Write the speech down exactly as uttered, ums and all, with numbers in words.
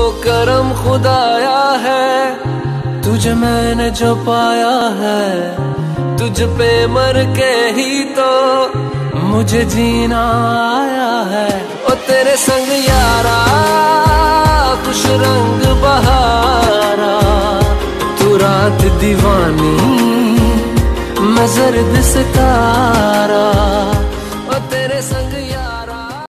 करम खुदाया है, तुझे मैंने जो पाया है, तुझ पे मर के ही तो मुझे जीना आया है। ओ तेरे संग यारा खुश रंग बहारा, तू रात दीवानी मैं जर्द सितारा।